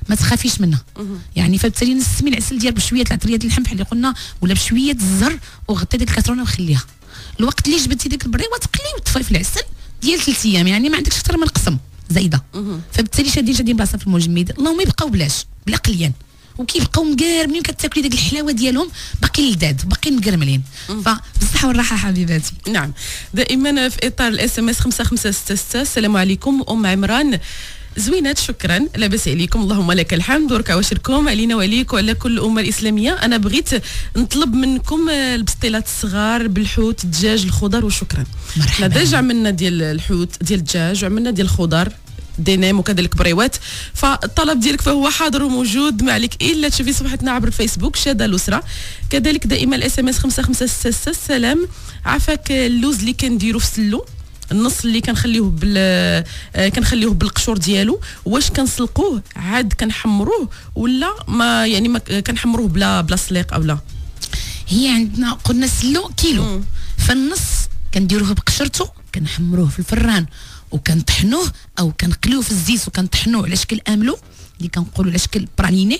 ما تخافيش منها. يعني فبالتالي نسمي العسل ديالك بشويه العطريه ديال اللحم بحال اللي قلنا، ولا بشويه الزهر، وغطي ديك الكاسرونه وخليها. الوقت اللي جبتي ديك البريوه تقلي وتطفي في العسل ديال 3 ايام، يعني ما عندكش اكثر من قسم زايده. فبالتالي شادين بلاصه في المجمد، اللهم يبقاو بلاش بلا قليان، وكيبقاو مقارمين كتاكلي ديك الحلاوه ديالهم باقي لذاذ باقي مقرملين. فبالصحه والراحه حبيباتي. نعم، دائما في اطار الاس ام اس 5566. السلام عليكم ام عمران، زوينات شكرا، لاباس عليكم، اللهم لك الحمد وركع وشركم علينا وعليك وعلى كل الامه الاسلاميه. انا بغيت نطلب منكم البسطيلات الصغار بالحوت، الدجاج، الخضر وشكرا. مرحبا. ديجا عملنا ديال الحوت ديال الدجاج وعملنا ديال الخضر دينام وكذلك بريوات، فالطلب ديالك فهو حاضر وموجود، ما عليك الا تشوفي صفحتنا عبر الفيسبوك شاده الاسره. كذلك دائما الاس ام اس 5566. السلام، عافاك اللوز اللي كنديرو في السلو، النص اللي كنخليوه بالقشور ديالو، واش كنسلقوه عاد كنحمروه ولا ما يعني ما كنحمروه بلا سليق او لا؟ هي عندنا قلنا السلو كيلو، فالنص كنديروه بقشرته، كنحمروه في الفران وكنطحنوه او كنقليوه في الزيت وكنطحنوه على شكل املو اللي كنقولوا على شكل براليني.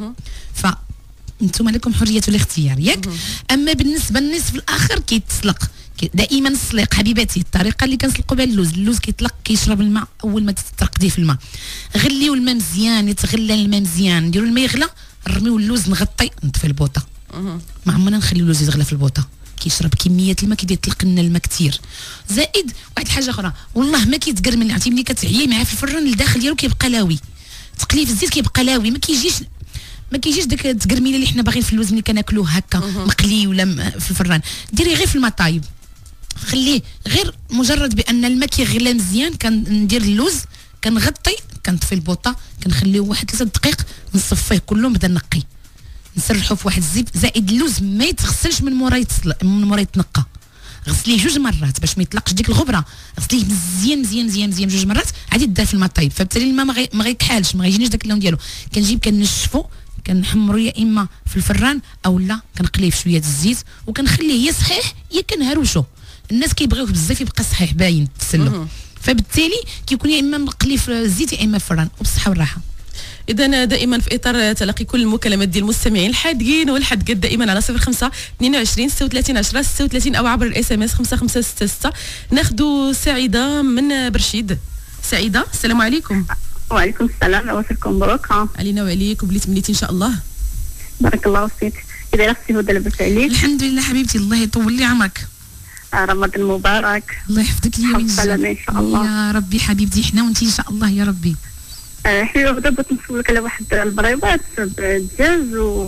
انتم لكم حريه الاختيار ياك. اما بالنسبه للنصف الاخر كيتسلق دائما. السليق حبيباتي الطريقه اللي كنسلقوا بها اللوز كيطلق كيشرب الماء اول ما تترقديه في الماء. غليو الماء مزيان، يتغلى الماء مزيان، نديروا الماء يغلى، نرميو اللوز، نغطي، نطفي البوطه. ما عمرنا نخليو اللوز يتغلى في البوطه، كيشرب كميه الماء، كيبدا يطلق لنا الماء كثير. زائد واحد الحاجه اخرى، والله ما كيتقرمل، عرفتي ملي كتعيي معاه في الفران الداخل ديالو كيبقى لاوي، تقليه في الزيت كيبقى لاوي، ما كيجيش داك التقرميله اللي حنا باغيين في اللوز ملي كناكلوه هكا مقلي ولا في الفران. ديري غير في الماء طايب، خليه غير مجرد بان الماء كيغلى مزيان، كندير اللوز، كنغطي، كنطفي البوطه، كنخليه واحد 3 دقائق، نصفيه كله، نبدا نقي، نسرحو في واحد الزيب. زائد اللوز ما يتغسلش من مورا يتنقى، غسليه 2 مرات باش ما يطلقش ديك الغبره، غسليه مزيان مزيان مزيان مزيان 2 مرات، عاد يدار في الماء طيب. فبالتالي الماء ما غيكحالش، ما غيجينيش داك اللون ديالو. كنجيب كنشفو، كنحمرو يا اما في الفران او لا كنقليه في شويه الزيت وكنخليه يا صحيح يا كنهروشو. الناس كيبغيوه بزاف يبقى صحيح باين تسلو، فبالتالي كيكون يا اما مقلي في الزيت يا اما في الفران، وبالصحه والراحه. إذا دائما في إطار تلقي كل المكالمات ديال المستمعين الحادقين والحادقات دائما على 05 22 36 10 36 أو عبر الاس ام اس 5566. ناخذ سعيدة من برشيد. سعيدة، السلام عليكم. وعليكم السلام، عواشركم مبروك. علينا وعليك، وبليت مليتي إن شاء الله. بارك الله فيك. كي دايره اختي هدى، لاباس عليك؟ الحمد لله حبيبتي، الله يطول لي عمرك. رمضان مبارك. الله يحفظك لي ويجزاك ان شاء الله يا ربي حبيبتي، حنا وانتي ان شاء الله يا ربي. حنا دابا بغيت نسولك على واحد البريوات بالدجاج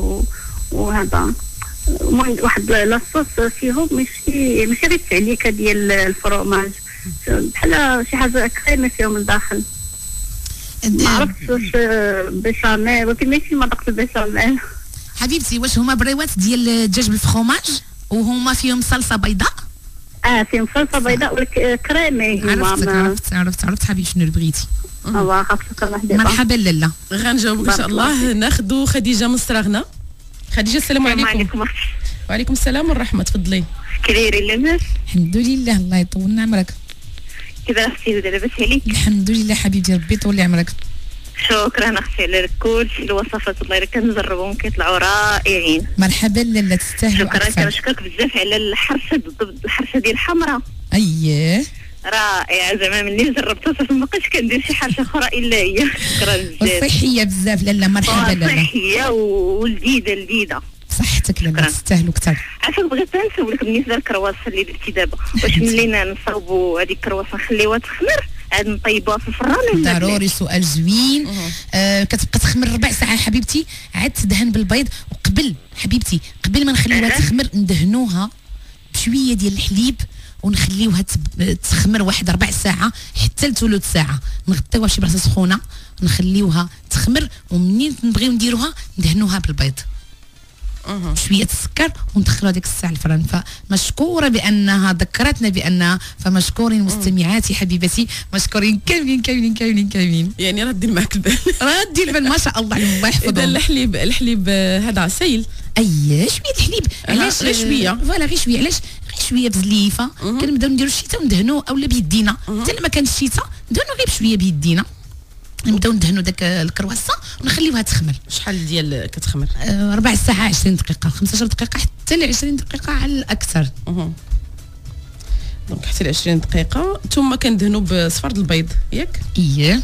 وهذا، المهم واحد لاصوص فيهم ماشي غير التعليكه ديال الفروماج، بحال شي حاجه كريمه فيهم من الداخل. ما عرفتش واش بيشاميل، ولكن ماشي مذاق البيشاميل. حبيبتي واش هما بريوات ديال الدجاج بالفروماج وهما فيهم صلصه بيضاء؟ فيهم صلصه بيضاء ولكن كريمي. عرفت حبيبي شنو اللي بغيتي. الله شكرا حبيبه. مرحبا لاله، غنجاوبك ان شاء الله. ناخذ خديجه من الصراغنه. خديجه السلام عليكم. وعليكم السلام والرحمه، تفضلي. كي دايرين لاباس؟ الحمد لله، الله يطول لنا عمرك. كي دايره اختي لاباس عليك؟ الحمد لله حبيبتي، ربي يطول لي عمرك. شكرا اختي على كلشي الوصفات، والله الا كنجربهم كيطلعوا رائعين. مرحبا لاله، تستاهلوا. شكرا، كنشكرك بزاف على الحرشه، بالضبط الحرشه ديال الحمراء. اييه رائعه، زعما ملي جربتها صافي ما بقيتش كندير شي حاجه اخرى الا هي. شكرا بزاف. وصحيه بزاف لاله، مرحبا لاله. صحيه ولذيذه. صحتك لاله، تستاهلوا كثر. عافاك، بغيت نسولك بالنسبه للكرواسه اللي درتي دابا، واش ملي نصاوبوا هذيك الكرواسه نخليوها تخمر عاد نطيبوها في الفران؟ ضروري، سؤال زوين. كتبقى تخمر 4 ساعات حبيبتي، عاد تدهن بالبيض. وقبل حبيبتي قبل ما نخليوها تخمر ندهنوها بشويه ديال الحليب ونخليوها تخمر واحد 4 ساعات حتى لثلث ساعه، نغطيوها بشي بلاصه سخونه نخليوها تخمر، ومنين نبغيو نديروها ندهنوها بالبيض شويه السكر وندخلوها ديك الساعه الفران. فمشكوره بانها ذكرتنا بانها، فمشكورين مستمعاتي حبيبتي، مشكورين كاملين. يعني ردي معك البال. ردي البال ما شاء الله، الله يحفظهم. اذا الحليب هذا عسيل. شويه الحليب، علاش غير شويه؟ فوالا غير شويه، علاش غير شويه بزليفه. كنبداو نديروا الشتاء وندهنوا، اولا بيدينا حتى لما كان الشتاء ندهنوا غير بشويه بيدينا. نبداو ندهنوا داك الكرواسه ونخليوها تخمر. شحال ديال كتخمر؟ 4 ساعات 20 دقيقه 15 دقيقه حتى ل 20 دقيقه على الاكثر. دونك حتى ل 20 دقيقه. ثم كندهنوا بصفار البيض ياك؟ اييه.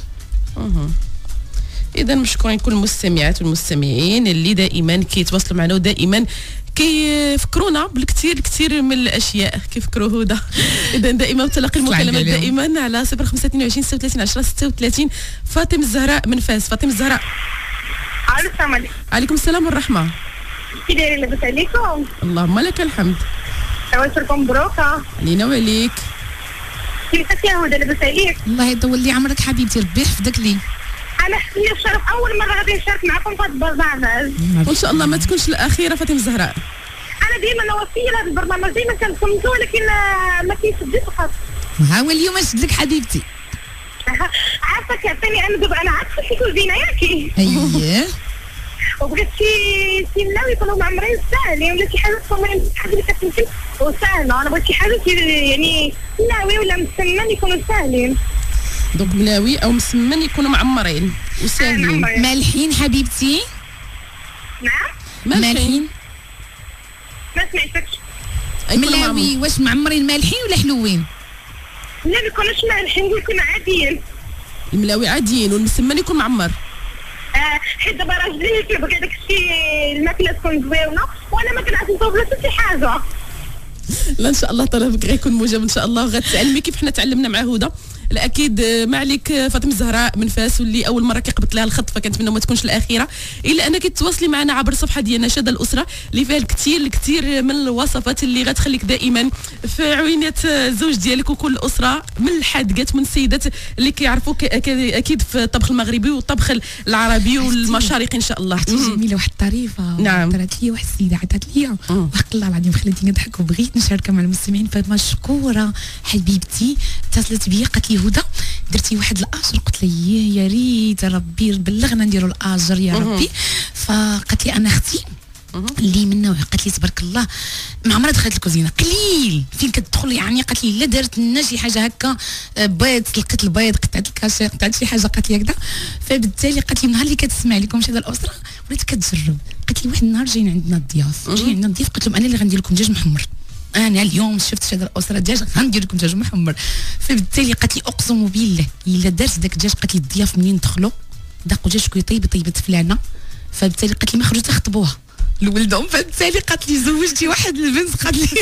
اذا مشكورين كل المستمعات والمستمعين اللي دائما كيتواصلوا معنا ودائما كيفكرونا بالكثير من الاشياء كيفكروا هدى. اذا دائما تلقي المكالمات دائما على 0522 36 10 36. فاطمه الزهراء من فاس. فاطمه الزهراء. السلام عليكم. عليكم السلام والرحمه. كي دايرين لاباس عليكم؟ اللهم لك الحمد. عواشركم مبروكه. علينا وعليك. كيفاش يا هدى لاباس عليك؟ الله يطول لي عمرك حبيبتي ربي يحفظك لي. انا حسيت الشرف اول مره غادي نشارك معكم في هذا البرنامج وان شاء الله ما تكونش الاخيره. فاطمه الزهراء انا ديما نوصيه لهذا البرنامج ديما كنسمعو ولكن ما كيشدش الخط. ها هو اليوم شد لك حبيبتي. عارفه كيعطيني انا دابا انا عارفه شي كوزينه ياكي. اييه. وبغيت شي ملاوي يكونوا معمرين ساهلين ولا شي حاجه تكون حاجه اللي كتمشي وسهله. انا بغيت شي حاجه يعني ملاوي ولا مسمن يكونوا ساهلين. دوك ملاوي او مسمن يكونوا معمرين وساهلين. مالحين حبيبتي؟ نعم مالحين. ما سمعتكش. ملاوي واش معمرين مالحين ولا حلوين؟ لا ما يكونوش مالحين يكونوا عاديين. الملاوي عاديين والمسمن يكون معمر. حيت دابا راجلي كيبغي داك الشيء الماكله تكون زوينه وانا ما كنعرفش نصوب لا شي حاجه. لا ان شاء الله طلبك غيكون موجب ان شاء الله وغتعلمي كيف حنا تعلمنا مع هدى. الاكيد ما عليك فاطمه الزهراء من فاس واللي اول مره كيقبط لها الخط فكنتمنى ما تكونش الاخيره الا انك تواصلي معنا عبر الصفحه ديالنا شاده الاسره اللي فيها الكثير من الوصفات اللي غتخليك دائما في عوينات الزوج ديالك وكل الاسره من الحادقات من السيدات اللي كيعرفوك اكيد في الطبخ المغربي والطبخ العربي والمشارقي ان شاء الله. جميله واحد الطريفه. نعم. طرات لي واحد السيده عطات لي وحق الله العظيم خلاتيني نضحك وبغيت نشاركها مع المستمعين. فمشكوره حبيبتي اتصلت بيا قالت لي هدى درتي واحد الاجر. قلت لها يا ريت ربي بلغنا نديروا الاجر يا ربي. فقالت لي انا اختي اللي من نوع قالت لي تبارك الله ما عمرها دخلت الكوزينه قليل فين كتدخل يعني. قالت لي لا دارت لنا شي حاجه هكا بيض سلقت البيض قطعت الكاشير قطعت شي حاجه قالت لي هكذا. فبالتالي قالت لي النهار اللي كتسمع لكم شي هذا الاسره وليت كتجرب. قالت لي واحد النهار جايين عندنا الضياف جايين عندنا الضياف قلت لهم انا اللي غندير لكم دجاج محمر. انا اليوم شفت شي هذا الاسره دجاج غندير لكم دجاج محمر. فبالتالي قالت لي اقسم بالله الا درت داك الدجاج قالت لي الضياف منين دخلوا داقوا دجاج كي طيبت فلانه. فبالتالي قالت لي ما خرجوا تخطبوها لولدهم. فبالتالي قالت لي زوجتي واحد البنت قالت لي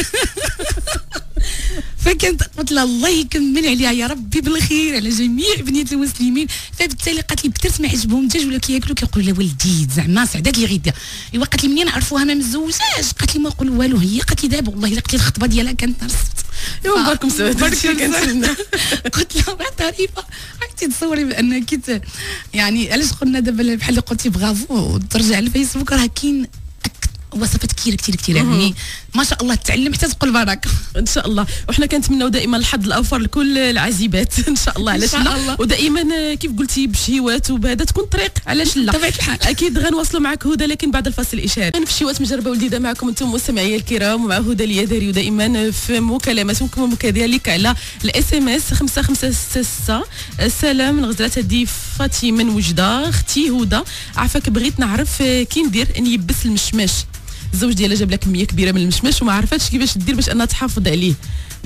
فكنت قلت لها الله يكمل عليها يا ربي بالخير على جميع بنيات المسلمين. فبالتالي قالت لي بكثرت ما عجبهم الدجاج ولا كياكلوا كيقولوا لا ولدي زعما سعدات لي غيدير. ايوا قالت لي منين عرفوها ما مزوجاش. قالت لي ما نقول والو هي قالت لي دابا والله الا قلت لي الخطبه ديالها كانت نهار السبت. ايوا مباركم سعدات قلت لها واحد طريفه عرفتي تصوري بانك يعني علاش قلنا دابا بحال اللي قلتي بغافو وترجع للفيسبوك راه كاين وصفات كثير يعني ما شاء الله تعلم حتى تقول بركه ان شاء الله. وحنا كنتمناو دائما الحظ الاوفر لكل العزيبات ان شاء الله. علاش لا ودائما كيف قلتي بشهيوات وبهذا تكون طريق علاش لا بطبيعه الحال. اكيد غنواصلوا معك هدى لكن بعد الفاصل الاشاري. في شهيوات مجربه ولديده معكم انتم مستمعي الكرام ومع هدى اليداري ودائما في مكالماتكم كذلك على الاس ام اس 5566. السلام من غزلات هدي فاطمه من وجده. اختي هدى عافاك بغيت نعرف كي ندير نيبس المشماش. الزوج ديالها جاب لها كميه كبيره من المشماش وما عرفتش كيفاش دير باش انها تحافظ عليه.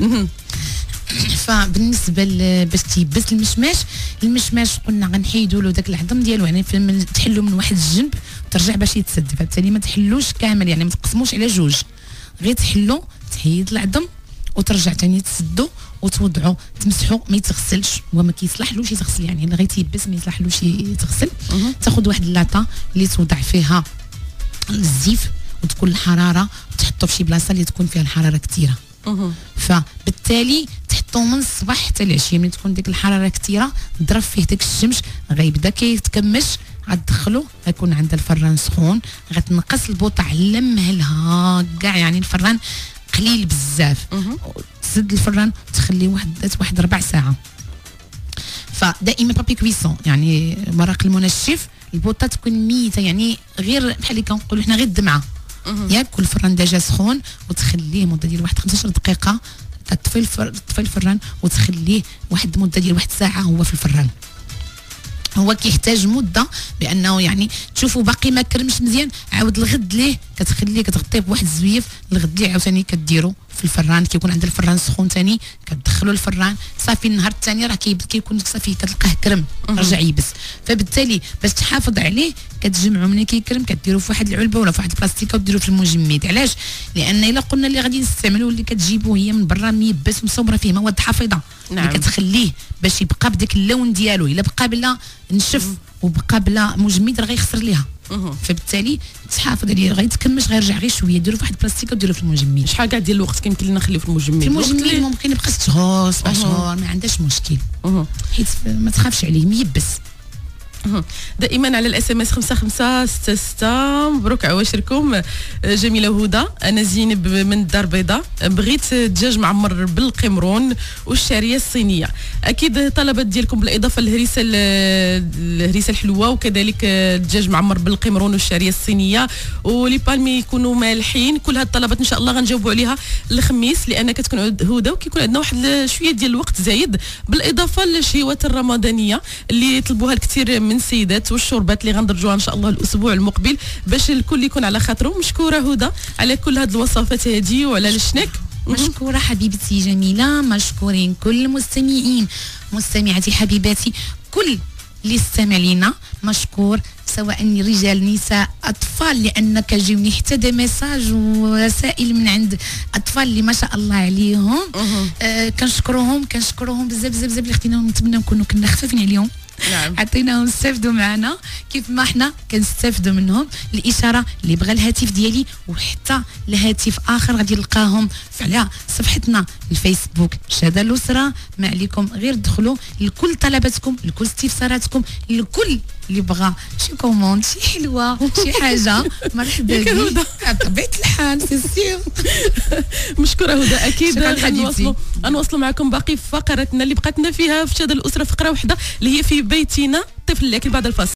فبالنسبه باش تيبس المشماش قلنا غنحيدوا له داك العظم ديالو يعني تحلو من واحد الجنب وترجع باش يتسد. فبالتالي ما تحلوش كامل يعني ما تقسموش على جوج غير تحلو تحيد العظم وترجع ثاني تسدو وتوضعوا تمسحوا ما يتغسلش وما كيصلحلوش يتغسل يعني غير تيبس ما يصلحلوش يتغسل. تاخذ واحد اللاطه اللي توضع فيها الزيف وتكون الحراره وتحطو في شي بلاصه اللي تكون فيها الحراره كثيره. فبالتالي تحطو من الصباح حتى العشيه ملي تكون ديك الحراره كثيره ضرب فيه داك الشمس غيبدا كيتكمش غتدخلو غيكون عندها الفران سخون غتنقص البوطه على مهلها كاع يعني الفران قليل بزاف. تسد الفران وتخليه واحد ربع ساعه. فدائما بابي كويسون يعني مرق المنشف البوطه تكون ميته يعني غير بحال اللي كنقولوا حنا غير الدمعه ياك الفران ديجا سخون وتخليه مده ديال واحد 15 دقيقه تطفي الفران وتخليه واحد المده ديال واحد ساعه هو في الفران. هو كيحتاج مده بانه يعني تشوفوا باقي ما كرمش مزيان، عاود الغد ليه كتخليه كتغطيه بواحد الزويف، الغد ليه عاوتاني كديروا في الفران، كيكون عند الفران سخون ثاني كتدخلوا الفران صافي. النهار الثاني راه كيكون صافي كتلقاه كرم رجع يبس. فبالتالي باش تحافظ عليه كتجمعوا ملي كيكرم كديروا في واحد العلبه ولا في واحد البلاستيكه وديروا في المجمد. علاش؟ لان الا قلنا اللي غادي نستعملوا اللي كتجيبوه هي من برا ميبس مصوبره فيه مواد حافظه اللي كتخليه باش يبقى بداك اللون ديالو، الا بقى بلا نشف وبقى بلا مجمد راه غيخسر ليها. فبالتالي تحافظ عليه غيتكمش غيرجع غير شويه، ديروا في واحد البلاستيكه وديروا في المجمد. شحال كاع ديال الوقت كيمكن لنا نخليو في المجمد؟ في المجمد ممكن يبقى 6 شهور 7 شهور ما عندهاش مشكل، حيت ما تخافش عليه ميبس. دائما على الاس ام اس 5566. مبروك عواشركم. جميله هدى، انا زينب من الدار البيضاء، بغيت دجاج معمر بالقمرون والشعريه الصينيه. اكيد طلبات ديالكم بالاضافه الهريسه الحلوه وكذلك الدجاج معمر بالقمرون والشعريه الصينيه ولي بالمي يكونوا مالحين. كل هاد الطلبات ان شاء الله غنجاوبوا عليها الخميس، لان كتكون هدى وكيكون عندنا واحد شويه ديال الوقت زايد، بالاضافه للشهوات الرمضانيه اللي طلبوها الكثير من السيدات والشربات اللي غندرجوها ان شاء الله الاسبوع المقبل باش الكل يكون على خاطره. مشكوره هدى على كل هذه الوصفات هذه وعلى الشناك. مشكوره حبيبتي جميله، مشكورين كل المستمعين مستمعاتي حبيباتي، كل اللي استمع لينا مشكور، سواء رجال نساء اطفال، لان كيجيوني حتى دي ميساج ورسائل من عند اطفال اللي ما شاء الله عليهم. كنشكروهم بزاف بزاف بزاف اللي اختيناهم، نتمنى نكونوا كنا خفافين عليهم. نعم. عطيناهم يستافدوا معنا كيف ما احنا كنستافدوا منهم. الاشاره اللي بغى الهاتف ديالي وحتى الهاتف اخر غادي يلقاهم على صفحتنا الفيسبوك شهاده الاسره. ما عليكم غير دخلوا لكل طلباتكم، لكل استفساراتكم، لكل اللي بغى شي كوموند شي حلوه شي حاجه مرحبا بك بطبيعه الحال سي سير. مشكوره هدى. اكيد غنواصلوا معكم باقي فقرتنا اللي بقاتنا فيها في شهاده الاسره، فقره واحده اللي هي في بيتنا طفل، لكن بعد الفاصل.